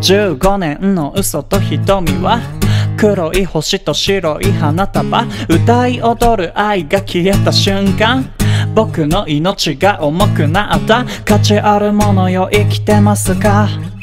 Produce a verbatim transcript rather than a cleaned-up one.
じゅうごねんの嘘と瞳は黒い星と白い花束、歌い踊る愛が消えた瞬間、僕の命が重くなった。価値あるものよ、生きてますか？